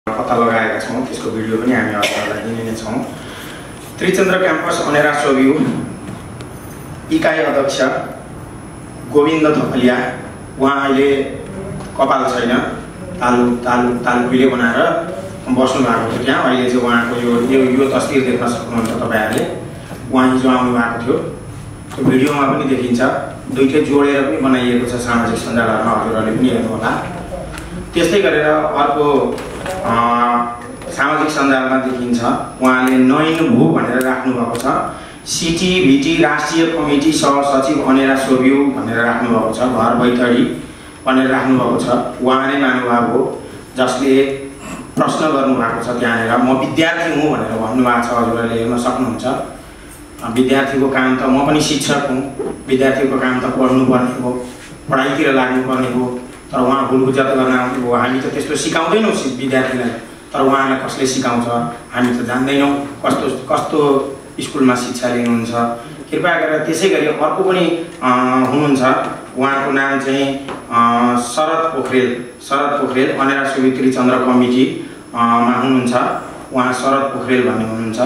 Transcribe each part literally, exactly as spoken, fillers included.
पत्ता लगाएका छौँ। त्यसको भिडियो पनि हामी हजुरहरूलाई दिने नै छौँ। त्रिचन्द्र क्याम्पस अनेरा सोभियु इकाइ अध्यक्ष गोविन्द थपलिया, उहाँ अहिले कपाल छैन, तालु तालु तालुले बनाएर बस्नु भएको थियो त्यहाँ। अहिले चाहिँ उहाँको यो यो तस्बिर देख्न सक्नुहुन्छ तपाईँहरूले। उहाँ हिजो आउनु भएको थियो, त्यो भिडियोमा पनि देखिन्छ। दुईटै जोडेर पनि बनाइएको छ सामाजिक सञ्जालहरूमा, हजुरहरूले पनि हेर्नुहोला। त्यस्तै गरेर अर्को सामाजिक सञ्जालमा देखिन्छ, उहाँले नयन भू भनेर राख्नुभएको छ। सिटिभिटी राष्ट्रिय कमिटी सहसचिव अनेरा सोभियु भनेर राख्नुभएको छ। घर बैतडी भनेर राख्नुभएको छ। उहाँ नै मान्नुभएको हो जसले प्रश्न गर्नुभएको छ त्यहाँनिर, म विद्यार्थी हुँ भनेर भन्नुभएको छ। हजुरहरूले हेर्न सक्नुहुन्छ। विद्यार्थीको काम त, म पनि शिक्षक हुँ, विद्यार्थीको काम त पढ्नुपर्ने हो, पढाइतिर लाग्नुपर्ने हो। तर उहाँ भुलबुझत गर्न आउँथ्यो। हामी त त्यस्तो सिकाउँदैनौँ विद्यार्थीलाई, तर उहाँलाई कसले सिकाउँछ हामी त जान्दैनौँ कस्तो कस्तो स्कुलमा शिक्षा लिनुहुन्छ। कृपया गरेर त्यसै गरी अर्को पनि हुनुहुन्छ, उहाँको नाम चाहिँ शरद पोखरेल। शरद पोखरेल अनेरा सोभियु त्रिचन्द्र कमिटीमा हुनुहुन्छ। उहाँ शरद पोखरेल भन्ने हुनुहुन्छ।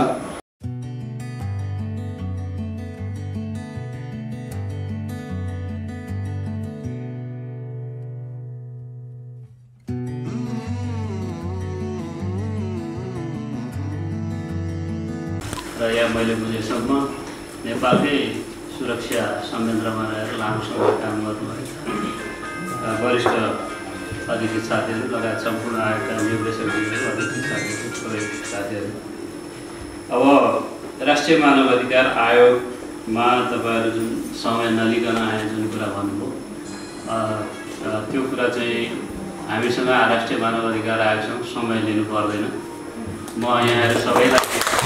र यहाँ मैले बुझेसम्म नेपालकै सुरक्षा संयन्त्रमा रहेर लामो समय काम गर्नुभएका वरिष्ठ अधिकृत साथीहरू लगायत सम्पूर्ण आएका निर्देशकहरू, अधिकृत साथीहरू, थोरै साथीहरू, अब राष्ट्रिय मानव अधिकार आयोगमा तपाईँहरू जुन समय नलिकन आए जुन कुरा भन्नुभयो, त्यो कुरा चाहिँ हामीसँग राष्ट्रिय मानव अधिकार आयोगसँग समय लिनु पर्दैन। म यहाँहरू सबैलाई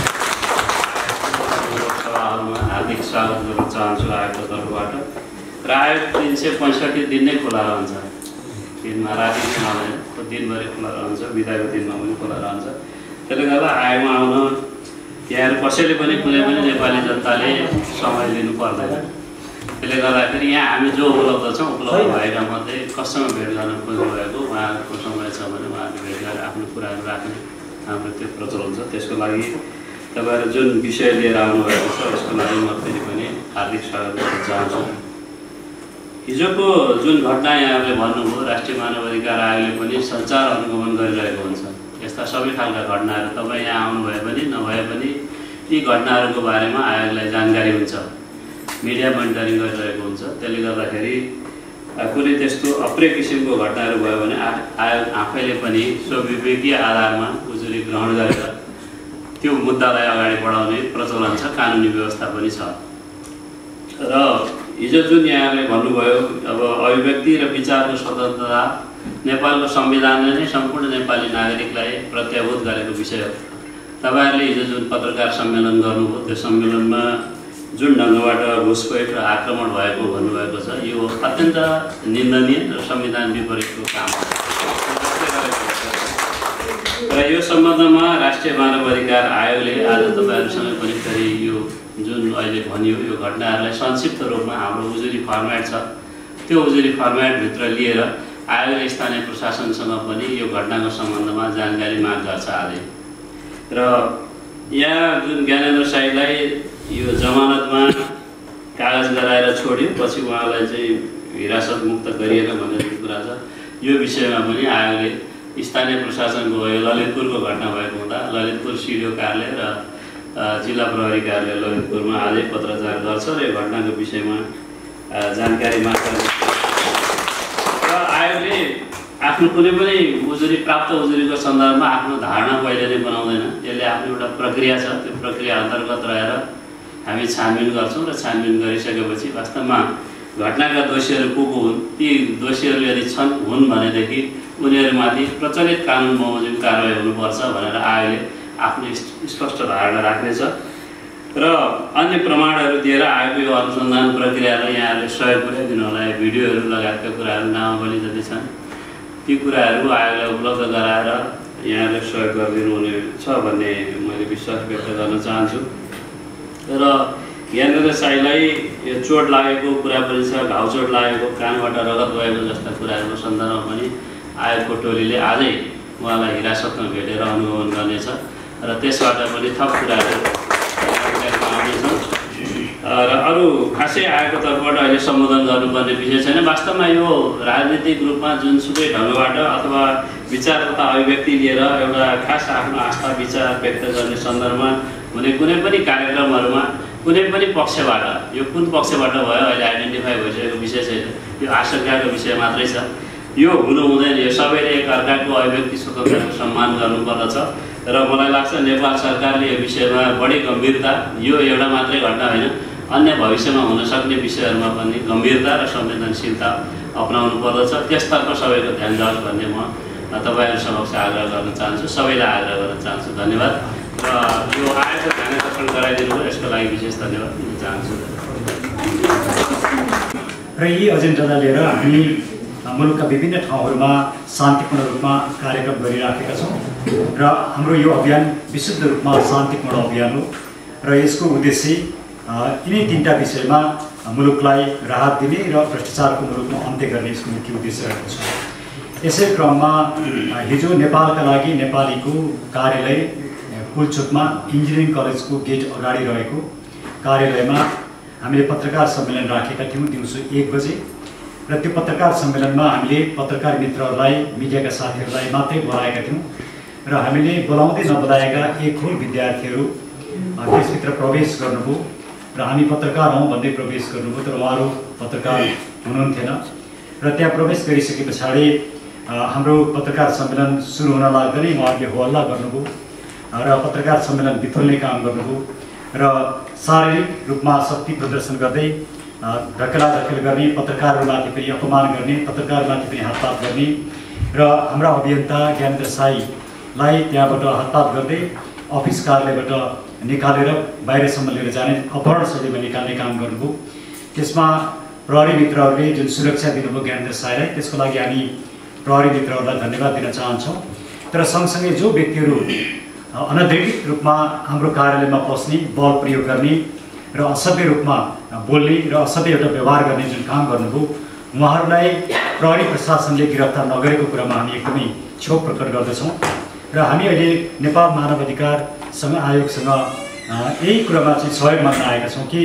हार्दिक स्वागत गर्न चाहन्छु आयोगको तर्फबाट। र आयोग तिन सय पैँसठी दिन नै खुला रहन्छ, दिनमा राति नहुँदैन, दिनभरि खुला रहन्छ, बिदाको दिनमा पनि खुला रहन्छ। त्यसले गर्दा आयोगमा आउन यहाँहरू कसैले पनि कुनै पनि नेपाली जनताले समय लिनु पर्दैन। त्यसले गर्दाखेरि यहाँ हामी जो उपलब्ध छौँ, उपलब्ध भएका मध्ये कसँग भेट गर्न खोज्नुभएको उहाँहरूको समय छ भने उहाँहरूले भेट गरेर आफ्नो कुराहरू राख्ने हाम्रो त्यो प्रचलन छ। त्यसको लागि तपाईँहरू जुन विषय लिएर आउनुभएको छ यसको लागि म फेरि पनि हार्दिक स्वागत गर्न चाहन्छु। हिजोको जुन घटना यहाँहरूले भन्नुभयो, राष्ट्रिय मानव अधिकार आयोगले पनि सञ्चार अनुगमन गरिरहेको हुन्छ। यस्ता सबै खालका घटनाहरू तपाईँ यहाँ आउनुभए पनि नभए पनि यी घटनाहरूको बारेमा आयोगलाई जानकारी हुन्छ, मिडिया मोनिटरिङ गरिरहेको हुन्छ। त्यसले गर्दाखेरि कुनै त्यस्तो अप्रिय किसिमको घटनाहरू भयो भने आयोग आफैले पनि स्वविवेकीय आधारमा उजुरी ग्रहण गरेर त्यो मुद्दालाई अगाडि बढाउने प्रचलन छ, कानुनी व्यवस्था पनि छ। र हिजो जुन यहाँले भन्नुभयो, अब अभिव्यक्ति र विचारको स्वतन्त्रता नेपालको संविधानले नै सम्पूर्ण नेपाली नागरिकलाई प्रत्याभूत गरेको विषय हो। तपाईँहरूले हिजो जुन पत्रकार सम्मेलन गर्नुभयो, त्यो सम्मेलनमा जुन ढङ्गबाट घुसपैठ र आक्रमण भएको भन्नुभएको छ, यो अत्यन्त निन्दनीय र संविधान विपरीतको काम हो। र यो सम्बन्धमा राष्ट्रिय मानव अधिकार आयोगले आज तपाईँहरूसँग पनि फेरि यो जुन अहिले भनियो यो घटनाहरूलाई संक्षिप्त रूपमा हाम्रो उजुरी फर्मेट छ, त्यो उजुरी फर्मेटभित्र लिएर आयोगले स्थानीय प्रशासनसँग पनि यो घटनाको सम्बन्धमा जानकारी माग गर्छ आजै। र यहाँ जुन ज्ञानेन्द्र साईलाई यो जमानतमा कागज गराएर छोड्यो, पछि उहाँलाई चाहिँ हिरासत मुक्त गरिएन भन्ने कुरा छ। यो विषयमा पनि आयोगले स्थानीय प्रशासनको यो ललितपुरको घटना भएको हुँदा ललितपुर सिडिओ कार्यालय र जिल्ला प्रहरी कार्यालय ललितपुरमा आजै पत्रचार गर्छ र यो घटनाको विषयमा जानकारी माग गर्छ। र आयोगले आफ्नो कुनै पनि उजुरी प्राप्त उजुरीको सन्दर्भमा आफ्नो धारणा पहिले नै बनाउँदैन। यसले आफ्नो एउटा प्रक्रिया छ, त्यो प्रक्रिया अन्तर्गत रहेर हामी छानबिन गर्छौँ र छानबिन गरिसकेपछि वास्तवमा घटनाका दोषीहरू को को हुन्, ती दोषीहरू यदि छन् हुन् भनेदेखि उनीहरूमाथि प्रचलित कानुन बमोजिम कारवाही हुनुपर्छ भनेर आयोगले आफ्नो स्पष्ट धारणा राख्नेछ। र अन्य प्रमाणहरू दिएर आयोगको यो अनुसन्धान प्रक्रियालाई यहाँहरूले सहयोग पुर्याइदिनु होला। भिडियोहरू लगायतका कुराहरू नामावली जति छन् ती कुराहरू आयोगलाई उपलब्ध गराएर यहाँहरूले सहयोग गरिदिनु हुनेछ भन्ने मैले विश्वास व्यक्त गर्न चाहन्छु। र ज्ञानेन्द्र साईलाई यो चोट लागेको कुरा पनि छ, घाउ चोट लागेको, कानबाट रगत गएको जस्ता कुराहरूको सन्दर्भमा पनि आयोगको टोलीले आजै उहाँलाई हिरासतमा भेटेर अनुगमन गर्नेछ र त्यसबाट पनि थप कुराहरू आउनेछन् र अरू खासै आएको तर्फबाट अहिले सम्बोधन गर्नुपर्ने विषय छैन। वास्तवमा यो राजनीतिक रूपमा जुनसुकै ढङ्गबाट अथवा विचार तथा अभिव्यक्ति लिएर एउटा खास आफ्नो आस्था विचार व्यक्त गर्ने सन्दर्भमा हुने कुनै पनि कार्यक्रमहरूमा कुनै पनि पक्षबाट यो कुन पक्षबाट भयो अहिले आइडेन्टिफाई भइसकेको विषय छैन, यो आशंकाको विषय मात्रै छ। यो हुनु हुँदैन। यो सबैले एक अर्काको अभिव्यक्ति स्वतन्त्रताको सम्मान गर्नुपर्दछ र मलाई लाग्छ नेपाल सरकारले यो विषयमा बढी गम्भीरता, यो एउटा मात्रै घटना होइन, अन्य भविष्यमा हुन सक्ने विषयहरूमा पनि गम्भीरता र संवेदनशीलता अपनाउनु पर्दछ। त्यसतर्फ सबैको ध्यान जाओस् भन्ने म तपाईँहरू समक्ष आग्रह गर्न चाहन्छु, सबैलाई आग्रह गर्न चाहन्छु। धन्यवाद र यो आएको ध्यान आकर्षण गराइदिनु भयो, यसको लागि विशेष धन्यवाद दिन चाहन्छु। र यी एजेन्डालाई लिएर हामी मुलुकका विभिन्न ठाउँहरूमा शान्तिपूर्ण रूपमा कार्यक्रम गरिराखेका छौँ र हाम्रो यो अभियान विशुद्ध रूपमा शान्तिपूर्ण अभियान हो र यसको उद्देश्य यिनै तिनवटा विषयमा मुलुकलाई राहत दिने र भ्रष्टाचारको मुलुकमा अन्त्य गर्ने यसको मुख्य उद्देश्य रहेको छ। यसै क्रममा हिजो नेपालका लागि नेपालीको कार्यालय पुलचोकमा इन्जिनियरिङ कलेजको गेट अगाडि रहेको कार्यालयमा हामीले पत्रकार सम्मेलन राखेका थियौँ दिउँसो एक बजे र त्यो पत्रकार सम्मेलनमा हामीले पत्रकार मित्रहरूलाई मिडियाका साथीहरूलाई मात्रै बोलाएका थियौँ र हामीले बोलाउँदै नबोलाएका एक होल विद्यार्थीहरू त्यसभित्र प्रवेश गर्नुभयो र हामी पत्रकार हौँ भन्दै प्रवेश गर्नुभयो, तर उहाँहरू पत्रकार हुनुहुन्थेन र त्यहाँ प्रवेश गरिसके पछाडि हाम्रो पत्रकार सम्मेलन सुरु हुन लाग्दा नै उहाँहरूले हो हल्ला गर्नुभयो र पत्रकार सम्मेलन बिथोल्ने काम गर्नुभयो र शारीरिक रूपमा शक्ति प्रदर्शन गर्दै धकेला धकेल गर्ने, पत्रकारहरूमाथि पनि अपमान गर्ने, पत्रकारमाथि पनि हातपात गर्ने र हाम्रा अभियन्ता ज्ञानेन्द्र साईलाई त्यहाँबाट हातपात गर्दै अफिस कार्यालयबाट निकालेर बाहिरसम्म लिएर जाने, अपहरण शैलीमा निकाल्ने काम गर्नुभयो। त्यसमा प्रहरी मित्रहरूले जुन सुरक्षा दिनुभयो ज्ञानेन्द्र साईलाई, त्यसको लागि हामी प्रहरी मित्रहरूलाई धन्यवाद दिन चाहन्छौँ। तर सँगसँगै जो व्यक्तिहरू अनधिकृत रूपमा हाम्रो कार्यालयमा पस्ने, बल प्रयोग गर्ने र असभ्य रूपमा बोल्ने र असभ्य एउटा व्यवहार गर्ने जुन काम गर्नुभयो, उहाँहरूलाई प्रहरी प्रशासनले गिरफ्तार नगरेको कुरामा हामी एकदमै क्षोभ प्रकट गर्दछौँ र हामी अहिले नेपाल मानव अधिकार सँग आयोगसँग यही कुरामा चाहिँ सहयोग माग्न आएका छौँ कि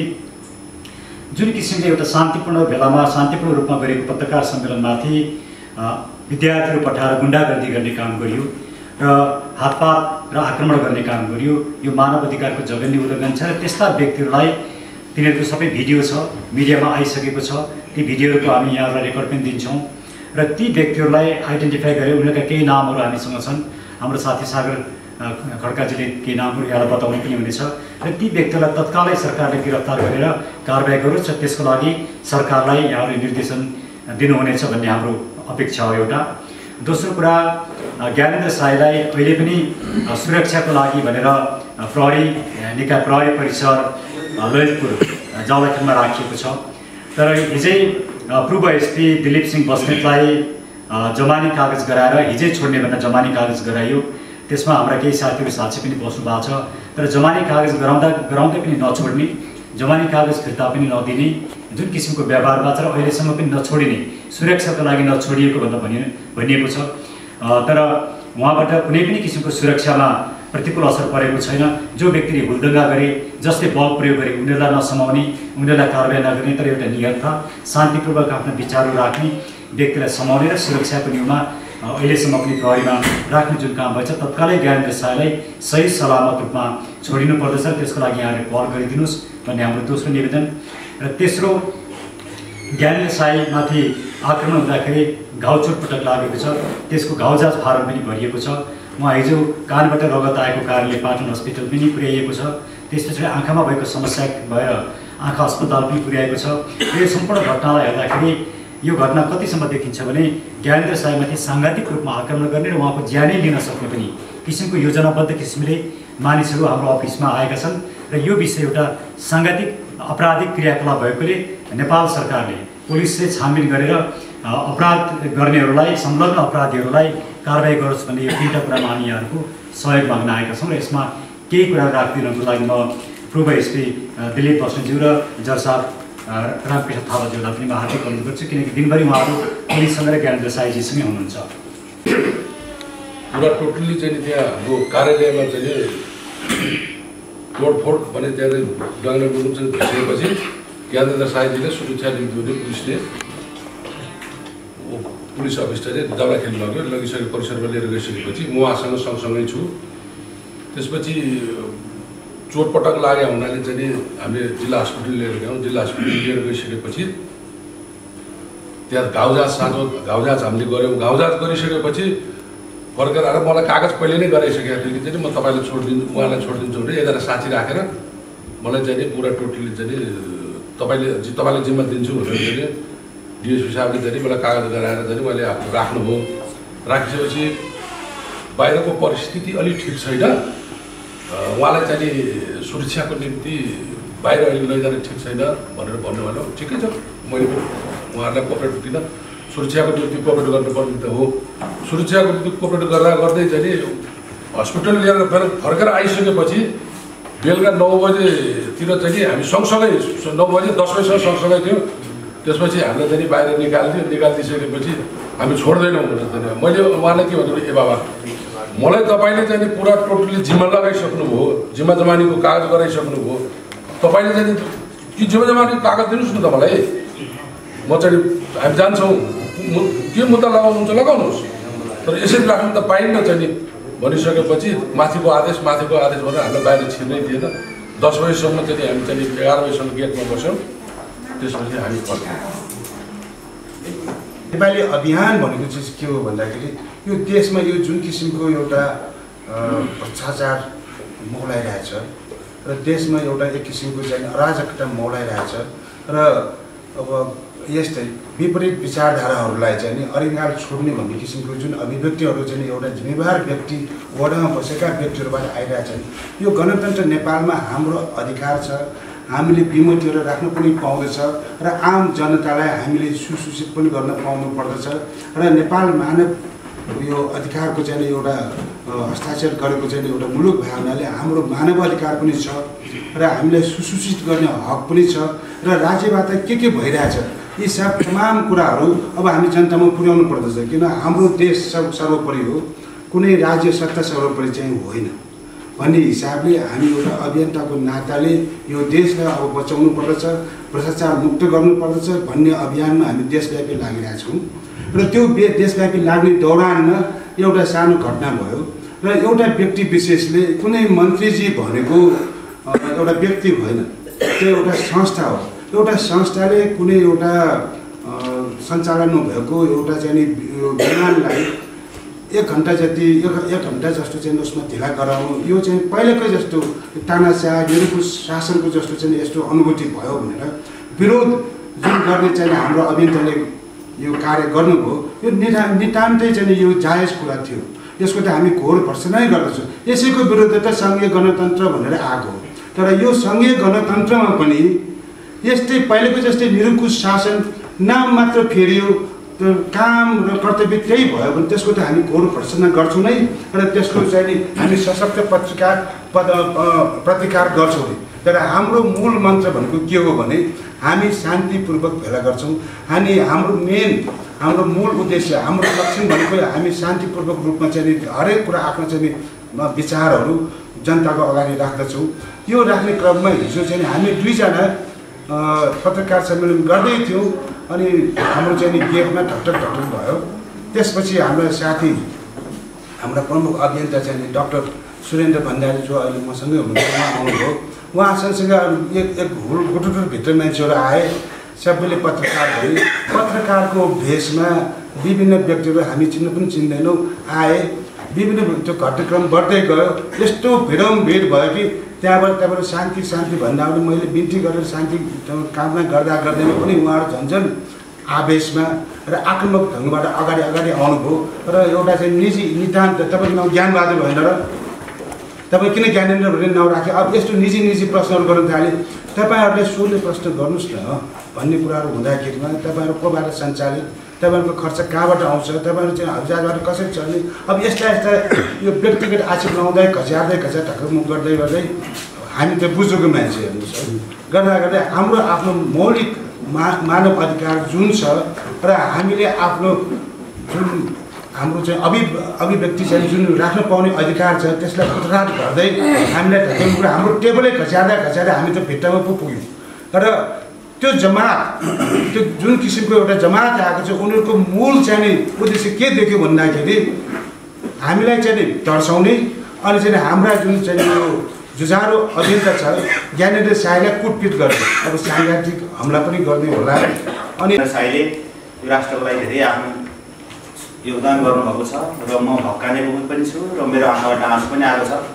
जुन किसिमले एउटा शान्तिपूर्ण बेलामा शान्तिपूर्ण रूपमा गरेको पत्रकार सम्मेलनमाथि विद्यार्थीहरू पठाएर गुन्डागर्दी गर्ने काम गरियो र हातपात र आक्रमण गर्ने काम गरियो, यो मानव अधिकारको जघन्य उल्लङ्घन छ र त्यस्ता व्यक्तिहरूलाई तिनीहरूको सबै भिडियो छ, मिडियामा आइसकेको छ, ती भिडियोहरूको हामी यहाँलाई रेकर्ड पनि दिन्छौँ र ती व्यक्तिहरूलाई आइडेन्टिफाई गरेर उनीहरूका केही नामहरू हामीसँग छन्। हाम्रो साथी सागर खड्काजीले केही नामहरू यहाँलाई बताउनु पनि हुनेछ र ती व्यक्तिहरूलाई तत्कालै सरकारले गिरफ्तार गरेर कारबाही गरोस् र त्यसको लागि सरकारलाई यहाँहरूले निर्देशन दिनुहुनेछ भन्ने हाम्रो अपेक्षा हो एउटा। दोस्रो कुरा, ज्ञानेन्द्र साईलाई अहिले पनि सुरक्षाको लागि भनेर प्रहरी निकाय प्रहरी परिसर ललितपुर जावलाखेलमा राखिएको छ। तर हिजै पूर्व एसपी दिलीप सिंह बस्नेतलाई जमानी कागज गराएर हिजै छोड्ने भनेर जमानी कागज गराइयो। त्यसमा हाम्रा केही साथीहरू साक्षी पनि बस्नु भएको छ। तर जमानी कागज गराउँदा गराउँदै पनि नछोड्ने, जमानी कागज फिर्ता पनि नदिने जुन किसिमको व्यवहारमा छ र अहिलेसम्म पनि नछोडिने, सुरक्षाको लागि नछोडिएको भनेर भनि भनिएको छ। तर उहाँबाट कुनै पनि किसिमको सुरक्षामा प्रतिकूल असर परेको छैन। जो व्यक्तिले हुलदङ्गा गरे, जसले बल प्रयोग गरे, उनीहरूलाई नसमाउने, उनीहरूलाई कारबाही नगर्ने, तर एउटा नियत शान्तिपूर्वक आफ्ना विचारहरू राख्ने व्यक्तिलाई समाउने र सुरक्षाको नियममा अहिलेसम्म पनि प्रहरीमा राख्ने जुन काम भएछ, तत्कालै ज्ञानेन्द्र साईलाई सही सलामत रूपमा छोडिनु पर्दछ। त्यसको लागि यहाँले पहल गरिदिनुहोस् भन्ने हाम्रो दोस्रो निवेदन। र तेस्रो, ज्ञानेन्द्र साईमाथि आक्रमण हुँदाखेरि घाउ चोटपटक लागेको छ, त्यसको घाउ जाँच फारम पनि भरिएको छ। उहाँ हिजो कानबाट रगत आएको कारणले पाटन हस्पिटल पनि पुर्याइएको छ। त्यस पछाडि आँखामा भएको समस्या भएर आँखा अस्पताल पनि पुर्याएको छ। यो सम्पूर्ण घटनालाई हेर्दाखेरि यो घटना कतिसम्म देखिन्छ भने ज्ञानेन्द्र साईमाथि साङ्घातिक रूपमा आक्रमण गर्ने र उहाँको ज्यानै लिन सक्ने पनि किसिमको योजनाबद्ध किसिमले मानिसहरू हाम्रो अफिसमा आएका छन् र यो विषय एउटा साङ्घातिक अपराधिक क्रियाकलाप भएकोले नेपाल सरकारले पुलिसले छानबिन गरेर अपराध गर्नेहरूलाई, संलग्न अपराधीहरूलाई कारबाही गरोस् भन्ने यो तिनवटा कुरामा हामी यहाँहरूको सहयोग माग्न आएका छौँ र यसमा केही कुरा राखिदिनको लागि म पूर्व एसपी दिलीप बस्नेतज्यू र जज साहब रामकृष्ण थापाज्यूलाई पनि म हार्दिक अनुरोध गर्छु, किनकि दिनभरि उहाँहरू पुलिससँग र ज्ञानेन्द्र साईजीसँगै हुनुहुन्छ। पुरा टोटल्ली चाहिँ त्यहाँ हाम्रो कार्यालयमा चाहिँ तोडफोड भने त्यहाँ डङ्गा डुलुम चाहिँ भइसकेपछि ज्ञानेन्द्र साईजीले सुरक्षा निम्ति पनि पुलिसले पुलिस अफिसरले दाउरा खेल्नु लग्यो लगिसके परिसरमा लिएर गइसकेपछि म उहाँसँग सँगसँगै छु। त्यसपछि चोटपटक लाग्यो हुनाले चाहिँ हामीले जिल्ला हस्पिटल लिएर गयौँ। जिल्ला हस्पिटल लिएर गइसकेपछि त्यहाँ घाउजाँच सानो घाउजाँच हामीले गऱ्यौँ। घाउजाँच गरिसकेपछि फर्केर आएर मलाई कागज पहिले नै गराइसकेको थियो कि चाहिँ म तपाईँलाई छोडिदिन्छु उहाँलाई छोडिदिन्छु भने एकजना साथी राखेर मलाई चाहिँ पुरा टोटली चाहिँ तपाईँले तपाईँलाई जिम्मा दिन्छु भनेर चाहिँ डिएसपी साहबले चाहिँ मलाई कागज गराएर चाहिँ मैले आफ्नो राख्नुभयो। राखिसकेपछि बाहिरको परिस्थिति अलिक ठिक छैन, उहाँलाई चाहिँ सुरक्षाको निम्ति बाहिर अहिले लैजाने ठिक छैन भनेर भन्नुभयो। ठिकै छ, मैले उहाँहरूलाई कोअपरेट दिनँ। सुरक्षाको निम्ति कोअपरेट गर्नुपर्ने त हो। सुरक्षाको निम्ति कोअपरेट गर्दा गर्दै चाहिँ हस्पिटल लिएर फेर फर्केर आइसकेपछि बेलुका नौ बजेतिर चाहिँ हामी सँगसँगै नौ बजे दस बजीसम्म सँगसँगै थियौँ। त्यसपछि हामीलाई चाहिँ बाहिर निकालिदियो। निकालिदिइसकेपछि हामी छोड्दैनौँ भनेर चाहिँ मैले उहाँलाई के भन्नु, ए बाबा मलाई तपाईँले चाहिँ पुरा टोटली जिम्मा लगाइसक्नुभयो, जिम्मा जमानीको कागज गराइसक्नुभयो, तपाईँले चाहिँ कि जिम्मा जमानीको कागज दिनुहोस् न त मलाई, म चाहिँ हामी जान्छौँ, के मुद्दा लगाउनुहुन्छ लगाउनुहोस्, तर यसरी राख्नु त पाइन्न चाहिँ नि भनिसकेपछि माथिको आदेश माथिको आदेश भनेर हामीलाई बाहिर छिर्नै थिएन। दस बजीसम्म चाहिँ हामी चाहिँ एघार बजीसम्म गेटमा बस्यौँ। त्यसपछि हामी फर्क्यौँ। नेपाली अभियान भनेको चिज के हो भन्दाखेरि यो देशमा यो जुन किसिमको एउटा भ्रष्टाचार मौलाइरहेछ र देशमा एउटा एक किसिमको चाहिँ अराजकता मौलाइरहेछ र अब यस्तै विपरीत विचारधाराहरूलाई चाहिँ नि अरिङ्गाल छोड्ने भन्ने किसिमको जुन अभिव्यक्तिहरू चाहिँ एउटा जिम्मेवार व्यक्ति वडामा बसेका व्यक्तिहरूबाट आइरहेछन्। यो गणतन्त्र नेपालमा हाम्रो अधिकार छ, हामीले विमतिहरू राख्न पनि पाउँदछ र आम जनतालाई हामीले सुसूचित पनि गर्न पाउनु पर्दछ र नेपाल मानव यो अधिकारको चाहिँ एउटा हस्ताक्षर गरेको चाहिँ एउटा मुलुक भए हुनाले हाम्रो मानव अधिकार पनि छ र हामीलाई सुसूचित गर्ने हक पनि छ र राज्यबाट के के भइरहेछ यी सब तमाम कुराहरू अब हामी जनतामा पुर्याउनु पर्दछ। किन हाम्रो देश सब सर्वोपरि हो, कुनै राज्य सत्ता सर्वोपरि चाहिँ होइन भन्ने हिसाबले हामी एउटा अभियन्ताको नाताले यो देशलाई अब बचाउनु पर्दछ, भ्रष्टाचार मुक्त गर्नु पर्दछ भन्ने अभियानमा हामी देशव्यापी लागिरहेछौँ। र त्यो देशव्यापी लाग्ने दौरानमा एउटा सानो घटना भयो र एउटा व्यक्ति विशेषले, कुनै मन्त्रीजी भनेको एउटा व्यक्ति होइन, त्यो एउटा संस्था हो। एउटा संस्थाले कुनै एउटा सञ्चालन भएको एउटा चाहिँ विमानलाई एक घन्टा जति एक घन्टा जस्तो चाहिँ उसमा ढिला गराउनु, यो चाहिँ पहिलेकै जस्तो तानाशाह निरङ्कुश शासनको जस्तो चाहिँ यस्तो अनुभूति भयो भनेर विरोध जुन गर्ने चाहिँ हाम्रो अभियन्ताले यो कार्य गर्नुभयो, यो निता नितान्तै चाहिँ यो जायज कुरा थियो। यसको त हामी घोर भर्सनै गर्दछौँ। यसैको विरुद्ध त सङ्घीय गणतन्त्र भनेर आएको हो। तर यो सङ्घीय गणतन्त्रमा पनि यस्तै पहिलेको जस्तै निरङ्कुश शासन नाम मात्र फेरियो, काम र कर्तव्य त्यही भयो भने त्यसको त हामी घोर भर्सना गर्छौँ नै र त्यसको चाहिँ नि हामी सशक्त पत्रकार पद प्रतिकार गर्छौँ। तर हाम्रो मूल मन्त्र भनेको के हो भने हामी शान्तिपूर्वक भेला गर्छौँ। हामी हाम्रो मेन हाम्रो मूल उद्देश्य हाम्रो लक्ष्य भनेको हामी शान्तिपूर्वक रूपमा चाहिँ हरेक कुरा आफ्नो चाहिँ विचारहरू जनताको अगाडि राख्दछौँ। यो राख्ने क्रममा हिजो चाहिँ हामी दुईजना पत्रकार सम्मेलन गर्दै थियौँ अनि हाम्रो चाहिँ गेटमा ढकढक ढकढक भयो। त्यसपछि हाम्रो साथी हाम्रा प्रमुख अभियन्ता चाहिँ डाक्टर सुरेन्द्र भण्डारी जो अहिले मसँगै हुनुहुन्छ, उहाँ आउनुभयो। उहाँ सँगसँगै एक एक गुटुटुरभित्र मान्छेहरू आए, सबैले पत्रकार भए। पत्रकारको भेषमा विभिन्न व्यक्तिहरू हामी चिन्नु पनि चिन्दैनौँ आए। विभिन्न त्यो घटनाक्रम बढ्दै गयो, यस्तो भिडमभिड भयो कि त्यहाँबाट त्यहाँबाट शान्ति शान्ति भन्दा पनि मैले बिन्ती गरेर शान्ति कामना गर्दा गर्दैन पनि उहाँहरू झन् झन् आवेशमा र आक्रामक ढङ्गबाट अगाडि अगाडि आउनुभयो। र एउटा चाहिँ निजी नितान्त तपाईँको नाउँ ज्ञानबहादुर होइन र तपाईँ किन ज्ञानेन्द्र भनेर नाउँ राख्यो, अब यस्तो निजी निजी प्रश्नहरू गर्नु थाले। तपाईँहरूले सोध्ने प्रश्न गर्नुहोस् न भन्ने कुराहरू हुँदाखेरिमा तपाईँहरू कोबाट सञ्चालित, तपाईँहरूको खर्च कहाँबाट आउँछ, तपाईँहरू चाहिँ हजारबाट कसरी चल्ने, अब यस्ता यस्ता यो व्यक्तिगत आक्षेप लगाउँदै खच्यार्दै खच्या ढकमुख गर्दै गर्दै हामी त बुझेको मान्छेहरू छ गर्दा गर्दै हाम्रो आफ्नो मौलिक मा मानव अधिकार जुन छ र हामीले आफ्नो जुन हाम्रो चाहिँ अभि अभिव्यक्ति चाहिँ जुन राख्न पाउने अधिकार छ त्यसलाई कुटकाट गर्दै हामीलाई ढकेल्नु कुरा हाम्रो टेबलै खच्यार्दा खच्यार्दा हामी त भित्तामा पो पुग्यौँ। तर त्यो जमात त्यो जुन किसिमको एउटा जमात आएको छ उनीहरूको मूल चाहिँ नि उद्देश्य के देख्यो भन्दाखेरि हामीलाई चाहिँ नि तर्साउने अनि चाहिँ हाम्रा जुन चाहिँ यो जुझारो अभियन्ता छ ज्ञानेन्द्र साईलाई कुटपिट गर्ने अब साङ्घातिक हमला पनि गर्ने होला। अनि साईले यो राष्ट्रको लागि धेरै आफ्नो योगदान गर्नुभएको छ र म भक्काने पनि छु र मेरो आँखाबाट आँसु पनि आएको छ।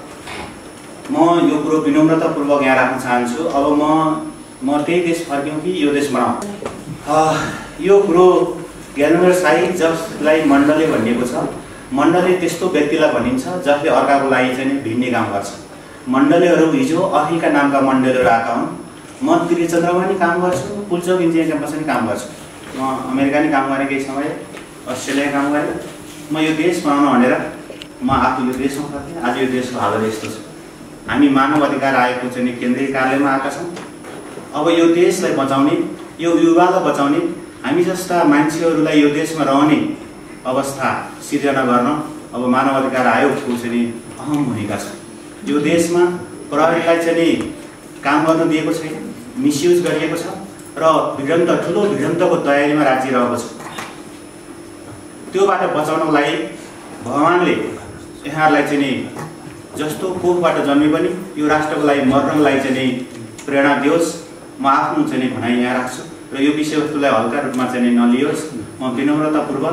म यो कुरो विनम्रतापूर्वक यहाँ राख्न चाहन्छु। अब म म त्यही देश फर्क्यौँ कि यो देश बनाऊँ यो कुरो ज्ञानेन्द्र साई जसलाई मण्डले भनिएको छ मण्डले त्यस्तो व्यक्तिलाई भनिन्छ जसले अर्काको लागि चाहिँ भिन्ने काम गर्छ। मण्डलेहरू हिजो अहिलेका नामका मण्डलेहरू आएका हुन्। म त्रिचन्द्रमा नि काम गर्छु, पुल्चोक इन्जिनियरिङ क्याम्पसमा नि काम गर्छु, म अमेरिका नि काम गरेँ केही समय, अस्ट्रेलिया काम गरेँ। म यो देश बनाउन भनेर म आफू यो देशमा फर्केँ। आज यो देशको हालत यस्तो छ। हामी मानव अधिकार आयोगको चाहिँ केन्द्रीय कार्यालयमा आएका छौँ। अब यो देशलाई बचाउने यो युवालाई बचाउने हामी जस्ता मान्छेहरूलाई यो देशमा रहने अवस्था सिर्जना गर्न अब मानव अधिकार आयोगको चाहिँ अहम भूमिका छ। यो देशमा प्रहरीलाई चाहिँ काम गर्न दिएको छैन, मिसयुज गरिएको छ र भिडन्त ठुलो भिडन्तको तयारीमा राज्य रहेको छ। त्योबाट बचाउनको लागि भगवानले यहाँहरूलाई चाहिँ जस्तो कोखबाट जन्मे पनि यो राष्ट्रको लागि मर्नको लागि चाहिँ प्रेरणा दियोस्। म आफ्नो चाहिँ भनाइ यहाँ राख्छु र यो विषयवस्तुलाई हल्का रूपमा चाहिँ नलियोस् म विनम्रतापूर्वक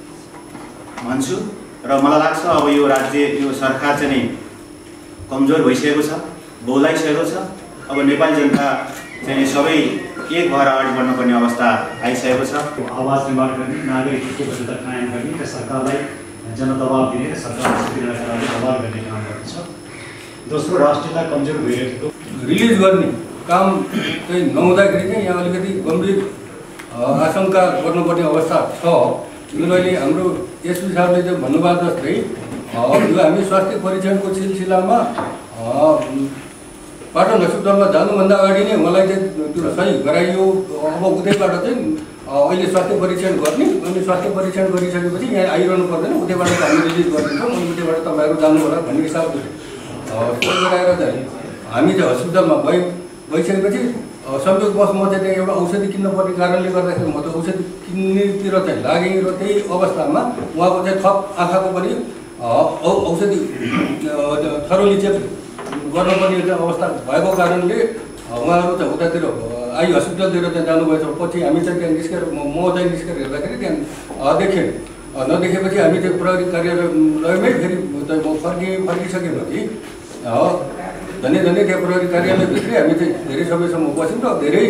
भन्छु। र मलाई लाग्छ अब यो राज्य यो सरकार चाहिँ कमजोर भइसकेको छ, बोलाइसकेको छ। अब नेपाली जनता चाहिँ सबै एक भएर अगाडि बढ्नुपर्ने अवस्था आइसकेको छ। आवाज निर्माण गर्ने, नागरिक हितको कायम गर्ने र सरकारलाई जनदबाव दिने र सरकारलाई दबाव गर्ने काम गर्छ। दोस्रो राष्ट्रियता कमजोर भइरहेको रिलिज गर्ने काम चाहिँ नहुँदाखेरि चाहिँ यहाँ अलिकति गम्भीर आशंका गर्नुपर्ने अवस्था छ। जुन अहिले हाम्रो एसपी साहबले चाहिँ भन्नुभएको जस्तै यो हामी स्वास्थ्य परीक्षणको सिलसिलामा पाटन हस्पिटलमा जानुभन्दा अगाडि नै मलाई चाहिँ त्यो सही गराइयो। अब उतैबाट चाहिँ अहिले स्वास्थ्य परीक्षण गर्ने अनि स्वास्थ्य परीक्षण गरिसकेपछि यहाँ आइरहनु पर्दैन, उतैबाट हामी रिलिज गरिदिन्छौँ अनि उतैबाट तपाईँहरू जानु होला भन्ने हिसाबले त्यो गराएर चाहिँ हामी चाहिँ हस्पिटलमा भइ भइसकेपछि संयोगवश म चाहिँ एउटा औषधि किन्न पर्ने कारणले गर्दाखेरि म त औषधि किन्नेतिर चाहिँ लागेँ र त्यही अवस्थामा उहाँको चाहिँ थप आँखाको पनि औषधि थरोली चेक गर्नुपर्ने अवस्था भएको कारणले उहाँहरू चाहिँ उतातिर आई हस्पिटलतिर चाहिँ जानुभएछ। पछि हामी चाहिँ त्यहाँ निस्केर म चाहिँ निस्केर हेर्दाखेरि त्यहाँ देखेँ। नदेखेपछि हामी चाहिँ प्रहरी कार्यालयमै फेरि म फर्किएँ। फर्किसकेपछि धनी धनी त्यहाँ प्रहरी कार्यालयभित्रै हामी चाहिँ धेरै समयसम्म बस्यौँ र धेरै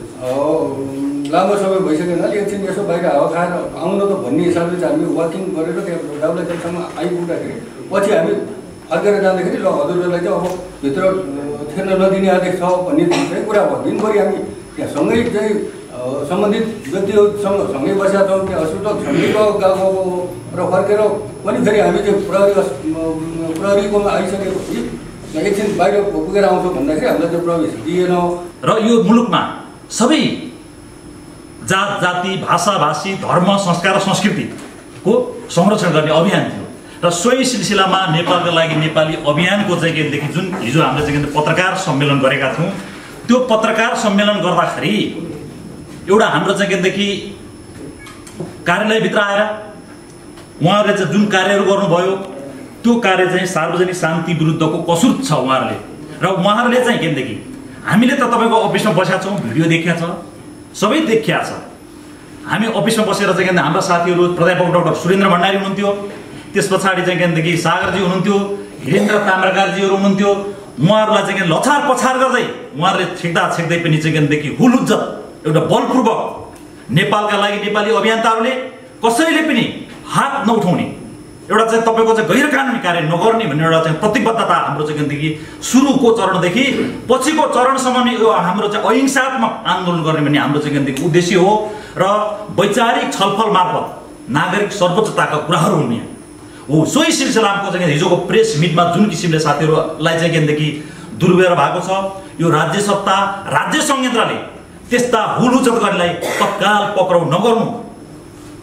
लामो समय भइसक्यो हुनाले एकछिन यसो बाहिर हावा खाएर आउन त भन्ने हिसाबले चाहिँ हामी वाकिङ गरेर त्यहाँ दाउलाखेलसम्म आइपुग्दाखेरि पछि हामी फर्केर जाँदाखेरि ल हजुरहरूलाई चाहिँ अब भित्र छिर्न नदिने आदेश छ भन्ने चाहिँ कुरा भयो। दिनभरि हामी त्यहाँ सँगै चाहिँ सम्बन्धित व्यक्तिहरूसँग सँगै बसेका छौँ, त्यहाँ हस्पिटल सँगै गएको र फर्केर पनि फेरि हामी चाहिँ प्रहरी प्रहरीकोमा आइसकेपछि एकछिन बाहिर पुगेर आउँछौँ भन्दाखेरि हामीलाई त्यो प्रवेश दिएन। र यो मुलुकमा सबै जात जाति भाषा भाषी धर्म संस्कार र संस्कृतिको संरक्षण गर्ने अभियान थियो र सोही सिलसिलामा नेपालका लागि नेपाली अभियानको चाहिँ केदेखि जुन हिजो हामीले चाहिँ पत्रकार सम्मेलन गरेका थियौँ त्यो पत्रकार सम्मेलन गर्दाखेरि एउटा हाम्रो चाहिँ केदेखि कार्यालयभित्र आएर उहाँहरूले चाहिँ जुन कार्यहरू गर्नुभयो त्यो कार्य चाहिँ सार्वजनिक शान्ति विरुद्धको कसुर छ उहाँहरूले र उहाँहरूले चाहिँ केदेखि हामीले त तपाईँको अफिसमा बसेका छौँ, भिडियो देखिया छ, सबै देखिया छ। हामी अफिसमा बसेर चाहिँ के हाम्रा साथीहरू प्राध्यापक डाक्टर सुरेन्द्र भण्डारी हुनुहुन्थ्यो, त्यस पछाडि चाहिँ केदेखि सागरजी हुनुहुन्थ्यो, हिरेन्द्र ताम्राकारजीहरू हुनुहुन्थ्यो। उहाँहरूलाई चाहिँ लछार पछार गर्दै उहाँहरूले छेक्दा छेक्दै पनि चाहिँ केदेखि हुलुज्ज एउटा बलपूर्वक नेपालका लागि नेपाली अभियन्ताहरूले कसैले पनि हात नउठाउने एउटा चाहिँ तपाईँको चाहिँ गैर कानुनी कार्य नगर्ने भन्ने एउटा चाहिँ प्रतिबद्धता हाम्रो चाहिँ केदेखि सुरुको चरणदेखि पछिको चरणसम्म नै यो हाम्रो चाहिँ अहिंसात्मक आन्दोलन गर्ने भन्ने हाम्रो चाहिँ केदेखि उद्देश्य हो र वैचारिक छलफल मार्फत नागरिक सर्वोच्चताका कुराहरू हुने हो। सोही सिलसिलाको चाहिँ हिजोको प्रेस मिटमा जुन किसिमले साथीहरूलाई चाहिँ केदेखि दुर्व्यवहार भएको छ, यो राज्य सत्ता राज्य संयन्त्रले त्यस्ता हुलुचत गर्नेलाई तत्काल पक्राउ नगर्नु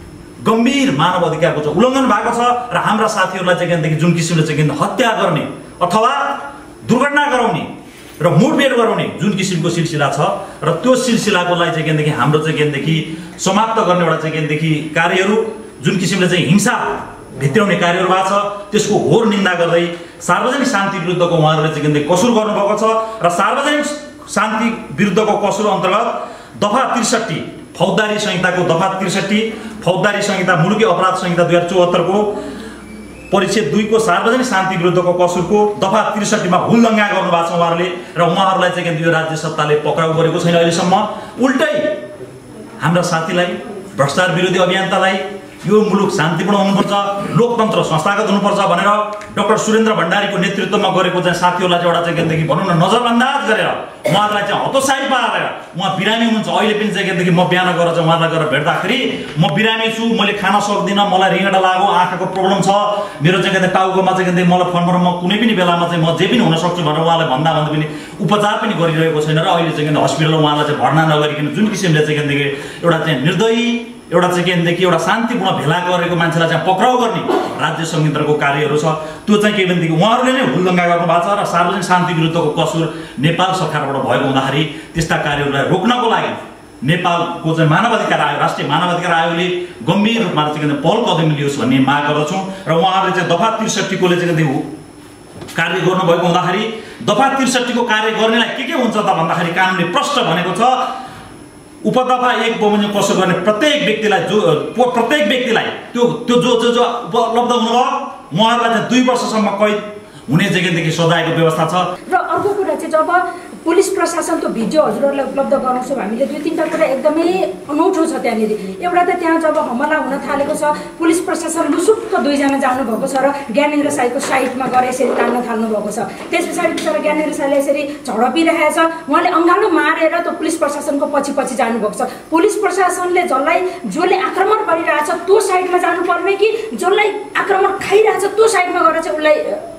गम्भीर मानव अधिकारको चाहिँ उल्लङ्घन भएको छ र हाम्रा साथीहरूलाई चाहिँ किनदेखि जुन किसिमले चाहिँ किन हत्या गर्ने अथवा दुर्घटना गराउने र मुठभेड गराउने जुन किसिमको सिलसिला छ र त्यो सिलसिलाको लागि चाहिँ किनदेखि हाम्रो चाहिँ किनदेखि समाप्त गर्ने एउटा चाहिँ किनदेखि कार्यहरू जुन किसिमले चाहिँ हिंसा भित्राउने कार्यहरू भएको छ त्यसको घोर निन्दा गर्दै सार्वजनिक शान्ति विरुद्धको उहाँहरूले चाहिँ किनदेखि कसुर गर्नुभएको छ र सार्वजनिक शान्ति विरुद्धको कसुर अन्तर्गत दफा त्रिसठी फौजदारी संहिताको दफा त्रिसठी फौजदारी संहिता मुलुकी अपराध संहिता दुई हजार चौहत्तरको परिच्छेद दुईको सार्वजनिक शान्ति विरुद्धको कसुरको दफा त्रिसठीमा उल्लङ्घन गर्नुभएको छ उहाँहरूले र उहाँहरूलाई चाहिँ यो राज्य सत्ताले पक्राउ गरेको छैन अहिलेसम्म। उल्टै हाम्रा साथीलाई भ्रष्टाचार विरोधी अभियन्तालाई यो मुलुक शान्तिपूर्ण हुनुपर्छ, लोकतन्त्र संस्थागत हुनुपर्छ भनेर डाक्टर सुरेन्द्र भण्डारीको नेतृत्वमा गरेको चाहिँ साथीहरूलाई चाहिँ एउटा चाहिँ किनदेखि भनौँ न नजरअन्दाज गरेर उहाँहरूलाई चाहिँ हतोत्साहित पारेर उहाँ बिरामी हुनुहुन्छ। अहिले पनि चाहिँ किनदेखि म बिहान गएर चाहिँ उहाँलाई गएर भेट्दाखेरि म बिरामी छु, मैले खान सक्दिनँ, मलाई रिङ्गडा लाग्यो, आँखाको प्रब्लम छ, मेरो चाहिँ किनभने टाउकोमा चाहिँ किनभने मलाई फोनमा म कुनै पनि बेलामा चाहिँ म जे पनि हुन सक्छु भनेर उहाँलाई भन्दा भन्दा पनि उपचार पनि गरिरहेको छैन र अहिले चाहिँ किन हस्पिटलमा उहाँलाई चाहिँ भर्ना नगरिकन जुन किसिमले चाहिँ किनदेखि एउटा चाहिँ निर्दयी एउटा चाहिँ किनदेखि एउटा शान्तिपूर्ण भेला गरेको मान्छेलाई चाहिँ पक्राउ गर्ने राज्य संहिताको कार्यहरू छ त्यो चाहिँ के भनेदेखि उहाँहरूले नै उल्लङ्घन गर्नुभएको छ र सार्वजनिक शान्ति विरुद्धको कसुर नेपाल सरकारबाट भएको हुँदाखेरि त्यस्ता कार्यहरूलाई रोक्नको लागि नेपालको चाहिँ मानवाधिकार आयोग राष्ट्रिय मानवाधिकार आयोगले गम्भीर रूपमा चाहिँ पहल कदम लियोस् भन्ने माग गर्दछौँ र उहाँहरूले चाहिँ दफा त्रिसठीकोले चाहिँ कार्य गर्नुभएको हुँदाखेरि दफा त्रिसठीको कार्य गर्नेलाई के के हुन्छ त भन्दाखेरि कानुनले प्रष्ट भनेको छ उपदफा एक बमोजिम कसुर गर्ने प्रत्येक व्यक्तिलाई जो प्रत्येक व्यक्तिलाई त्यो त्यो जो जो जो उपलब्ध हुनुभयो उहाँहरूलाई चाहिँ दुई वर्षसम्म कैद हुने जग्गादेखि सजायको व्यवस्था छ। र अर्को कुरा चाहिँ जब पुलिस प्रशासनको भिडियो हजुरहरूलाई उपलब्ध गराउँछौँ हामीले दुई तिनवटा कुरा एकदमै अनौठो छ त्यहाँनिर। एउटा त त्यहाँ जब हमला हुन थालेको छ पुलिस प्रशासन लुसुक्क दुईजना जानुभएको छ र ज्ञानेन्द्र साईको साइडमा गएर यसरी तान्न थाल्नु भएको छ। त्यस पछाडि बिचरा ज्ञानेन्द्र साईले यसरी झडपिरहेको छ, उहाँले अँगालो मारेर त्यो पुलिस प्रशासनको पछि पछि जानुभएको छ। पुलिस प्रशासनले जसलाई जसले आक्रमण गरिरहेछ त्यो साइडमा जानुपर्ने कि जसलाई आक्रमण खाइरहेछ त्यो साइडमा गएर चाहिँ उसलाई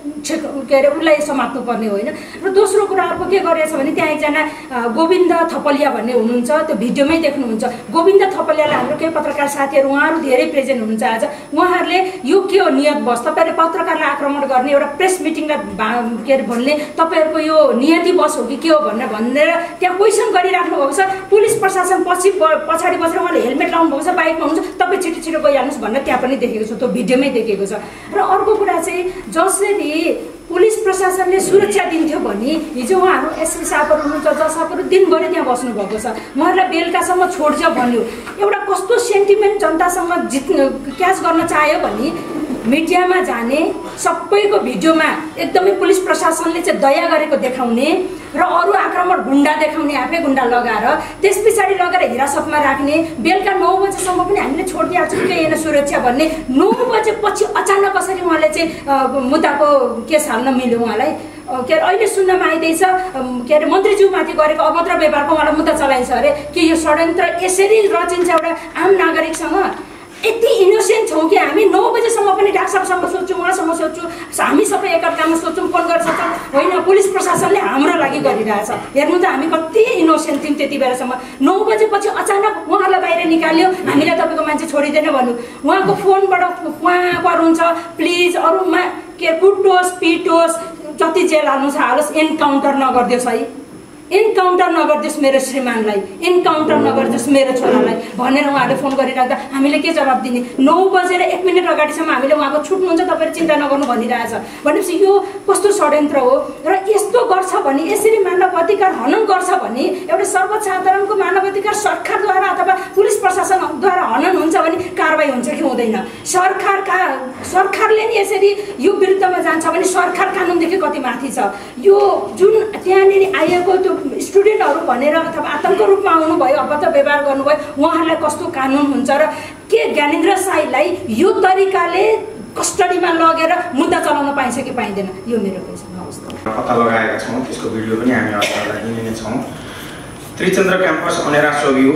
के अरे उसलाई समात्नु पर्ने होइन। र दोस्रो कुरा अर्को के गरेछ भने त्यहाँ एकजना गोविन्द थपलिया भन्ने हुनुहुन्छ, त्यो भिडियोमै देख्नुहुन्छ। गोविन्द थपलियालाई हाम्रो केही पत्रकार साथीहरू उहाँहरू धेरै प्रेजेन्ट हुनुहुन्छ आज। उहाँहरूले यो के हो नियत बस, तपाईँहरूले पत्रकारलाई आक्रमण गर्ने एउटा प्रेस मिटिङलाई के अरे भन्ने तपाईँहरूको यो नियति बस हो कि के हो भनेर भनेर त्यहाँ क्वेसन गरिराख्नु भएको छ। पुलिस प्रशासन पछि पछाडि बसेर उहाँले हेलमेट लाउनु भएको छ, बाइकमा हुन्छ, तपाईँ छिटो छिटो गइहाल्नुहोस् भनेर त्यहाँ पनि देखेको छ, त्यो भिडियोमै देखेको छ। र अर्को कुरा चाहिँ जसरी पुलिस प्रशासनले सुरक्षा दिन्थ्यो भने हिजो उहाँहरू एसपी साहबहरू हुनुहुन्छ, जज साहबहरू दिनभरि त्यहाँ बस्नुभएको छ, उहाँहरूलाई बेलुकासम्म छोड्छ भन्यो। एउटा कस्तो सेन्टिमेन्ट जनतासँग जित्नु क्याच गर्न चाह्यो भने मिडियामा जाने सबैको भिडियोमा एकदमै पुलिस प्रशासनले चाहिँ दया गरेको देखाउने र अरू आक्रमण गुन्डा देखाउने, आफै गुन्डा लगाएर त्यस पछाडि लगेर हिरासतमा राख्ने, बेलुका नौ बजेसम्म पनि हामीले छोडिदिइहाल्छौँ केही होइन सुरक्षा भन्ने। नौ बजेपछि अचानक कसरी उहाँले चाहिँ मुद्दाको केस हाल्न मिल्यो उहाँलाई? के अरे अहिले सुन्नमा आइदिएछ के अरे मन्त्रीज्यूमाथि गरेको अभद्र व्यवहारको उहाँलाई मुद्दा चलाइन्छ अरे कि यो षड्यन्त्र यसरी रचिन्छ एउटा आम नागरिकसँग। यति इनोसेन्ट छौँ कि हामी नौ बजेसम्म पनि डाक्टर साहबसँग सोध्छौँ, उहाँसँग सोध्छौँ, हामी सबै एकअर्कामा सोध्छौँ, फोन गर्न सक्छौँ, होइन पुलिस प्रशासनले हाम्रो लागि गरिरहेछ। हेर्नु त हामी कति इनोसेन्ट थियौँ त्यति बेलासम्म। नौ बजेपछि अचानक उहाँलाई बाहिर निकाल्यो, हामीलाई तपाईँको मान्छे छोडिँदैन भन्नु। उहाँको फोनबाट उहाँ हुन्छ प्लिज अरूमा के कुटोस् पिटोस् जति जेल हाल्नु छ हालोस्, इन्काउन्टर नगरिदियोस् है, इन्काउन्टर नगरिदियोस् मेरो श्रीमानलाई, इन्काउन्टर नगरिदियोस् मेरो छोरालाई भनेर उहाँहरूले फोन गरिराख्दा हामीले के जवाब दिने? नौ बजेर एक मिनट अगाडिसम्म हामीले उहाँको छुट्नुहुन्छ तपाईँहरू चिन्ता नगर्नु भनिरहेछ भनेपछि यो कस्तो षड्यन्त्र हो। र यस्तो गर्छ भने यसरी मानव अधिकार हनन गर्छ भने एउटा सर्वसाधारणको मानव अधिकार सरकारद्वारा अथवा पुलिस प्रशासनद्वारा हनन हुन्छ भने कारवाही हुन्छ कि हुँदैन? सरकारका सरकारले नि यसरी यो विरुद्धमा जान्छ भने सरकार कानुनदेखि कति माथि छ? यो जुन त्यहाँनिर आएको त्यो स्टुडेन्टहरू भनेर अथवा आतङ्क रूपमा आउनुभयो, अभद्र व्यवहार गर्नुभयो, उहाँहरूलाई कस्तो कानुन हुन्छ? र के ज्ञानेन्द्र साईलाई यो तरिकाले कस्टडीमा लगेर मुद्दा चलाउन पाइन्छ कि पाइँदैन? यो मेरो क्वेसन अवस्था पत्ता लगाएका छौँ, त्यसको भिडियो पनि हामी हजुरहरूलाई दिने छौँ। त्रिचन्द्र क्याम्पस अनेरा सोभियु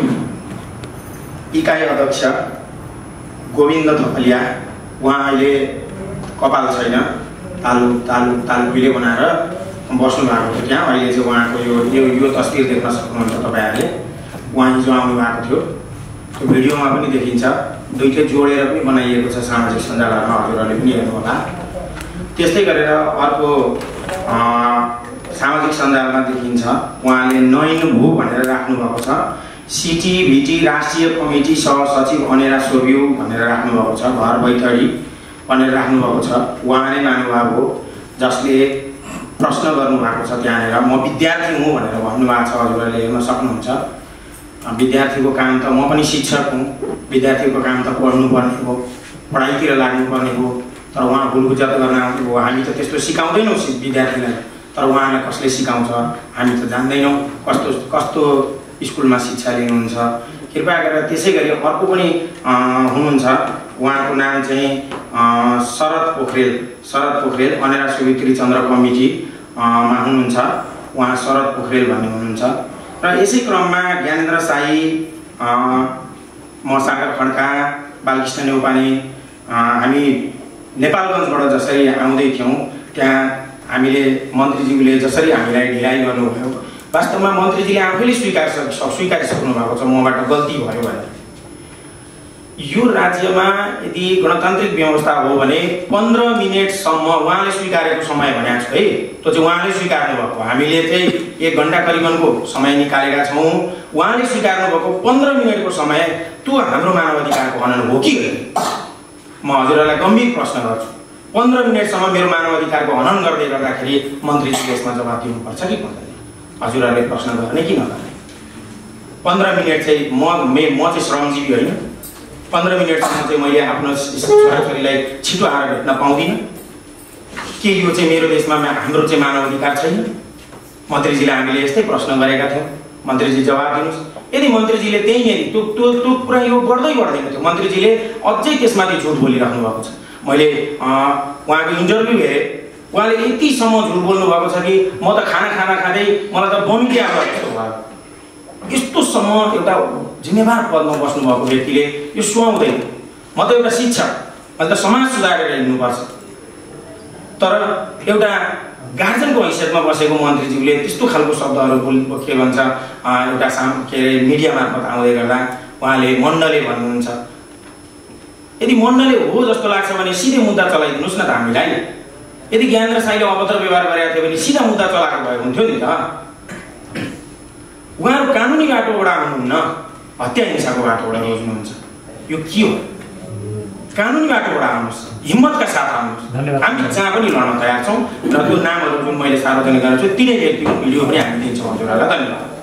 इकाइ अध्यक्ष गोविन्द थपलिया, उहाँ अहिले कपाल छैन, तालु तालु तालुले बनाएर बस्नु भएको थियो त्यहाँ। अहिले चाहिँ उहाँको यो यो यो तस्बिर देख्न सक्नुहुन्छ तपाईँहरूले। उहाँ हिजो आउनु भएको थियो, त्यो भिडियोमा पनि देखिन्छ। दुईटै जोडेर पनि बनाइएको छ सामाजिक सञ्जालहरूमा, हजुरहरूले पनि हेर्नुहोला। त्यस्तै गरेर अर्को सामाजिक सञ्जालमा देखिन्छ उहाँले नैन भू भनेर राख्नुभएको छ। सिटी भिटी राष्ट्रिय कमिटी सहसचिव अनेरा सोभियु भनेर राख्नुभएको छ, घर बैतडी भनेर राख्नुभएको छ। उहाँ नै महानुभाव हो जसले प्रश्न गर्नुभएको छ त्यहाँनिर, म विद्यार्थी हुँ भनेर भन्नुभएको छ, हजुरहरूले हेर्न सक्नुहुन्छ। विद्यार्थीको काम त, म पनि शिक्षक हुँ, विद्यार्थीको काम त पढ्नुपर्ने हो, पढाइतिर लाग्नुपर्ने हो, तर उहाँ भुलबुझत गर्न आउँथ्यो हो। हामी त त्यस्तो सिकाउँदैनौँ विद्यार्थीलाई, तर उहाँलाई कसले सिकाउँछ हामी त जान्दैनौँ कस्तो कस्तो स्कुलमा शिक्षा लिनुहुन्छ। कृपया गरेर त्यसै गरी अर्को पनि हुनुहुन्छ, उहाँको नाम चाहिँ शरद पोखरेल, शरद पोखरेल अनेरा सोभियु त्रिचन्द्र कमिटीमा हुनुहुन्छ, उहाँ शरद पोखरेल भन्ने हुनुहुन्छ। र यसै क्रममा ज्ञानेन्द्र साई, म सागर खड्का, बालकृष्ण नेउपाने, हामी नेपालगञ्जबाट जसरी आउँदै थियौँ त्यहाँ हामीले मन्त्रीज्यूले जसरी हामीलाई ढिलाइ गर्नुभयो, वास्तवमा मन्त्रीजीले आफैले स्वीकार स्वीकारिसक्नु भएको छ मबाट गल्ती भयो भने। यो राज्यमा यदि गणतान्त्रिक व्यवस्था हो भने पन्ध्र मिनटसम्म उहाँले स्वीकारेको समय भनेको छु है, त्यो चाहिँ उहाँले स्वीकार्नु भएको। हामीले चाहिँ एक घन्टा करिबनको समय निकालेका छौँ, उहाँले स्वीकार्नु भएको पन्ध्र मिनटको समय त्यो हाम्रो मानवाधिकारको हनन हो कि होइन? म हजुरहरूलाई गम्भीर प्रश्न गर्छु, पन्ध्र मिनटसम्म मेरो मानवाधिकारको हनन गर्दै गर्दाखेरि मन्त्रीजीले यसमा जवाब दिनुपर्छ कि पर्दैन? हजुरहरूले प्रश्न गर्ने कि नगर्ने? पन्ध्र मिनट चाहिँ म मे म चाहिँ श्रमजीवी होइन, पन्ध्र मिनटसम्म चाहिँ मैले आफ्नो छोराछोरीलाई छिटो आएर भेट्न पाउँदिनँ के? यो चाहिँ मेरो देशमा हाम्रो चाहिँ मानवाधिकार छैन? मन्त्रीजीलाई हामीले यस्तै प्रश्न गरेका थियौँ, मन्त्रीजी जवाब दिनुहोस्। यदि मन्त्रीजीले त्यही नै त्यो त्यो त्यो कुरा यो बढ्दै बढ्दैन थियो, मन्त्रीजीले अझै त्यसमाथि झुट बोलिराख्नु भएको छ। मैले उहाँको इन्टरभ्यू हेरेँ, उहाँले यतिसम्म झुट बोल्नु भएको छ कि म त खाना खाना खाँदै मलाई त बमिटी आएको जस्तो भयो। यस्तोसम्म एउटा जिम्मेवार पदमा बस्नुभएको व्यक्तिले यो सुहाउँदैन। म त एउटा शिक्षक, अहिले त समाज सुधारेर हिँड्नुपर्छ, तर एउटा गार्जेनको हैसियतमा बसेको मन्त्रीज्यूले त्यस्तो खालको शब्दहरू बोल के भन्छ एउटा साम के अरे मिडिया मार्फत आउँदै गर्दा उहाँले मण्डले भन्नुहुन्छ। यदि मण्डले हो जस्तो लाग्छ भने सिधै मुद्दा चलाइदिनुहोस् न त हामीलाई। यदि ज्ञानेन्द्र साईले अभद्र व्यवहार गरेका थियो भने सिधा मुद्दा चलाएको भए हुन्थ्यो नि त। उहाँहरू कानुनी बाटोबाट आउनुहुन्न, हत्या हिंसाको बाटोबाट रोज्नुहुन्छ। यो के हो? कानुनी बाटोबाट आउनुहोस्, हिम्मतका साथ आउनुहोस्। हामी जहाँ पनि लड्न तयार छौँ र त्यो नामहरू जुन मैले सार्वजनिक गरेको छु तिनै व्यक्तिको भिडियो पनि हामी दिन्छौँ हजुरहरूलाई। धन्यवाद।